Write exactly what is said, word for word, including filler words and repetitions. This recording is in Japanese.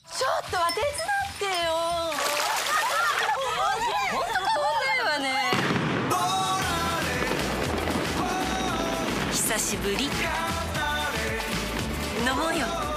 ちょっとは手伝ってよ。本当かわいわね。久しぶり。飲もうよ。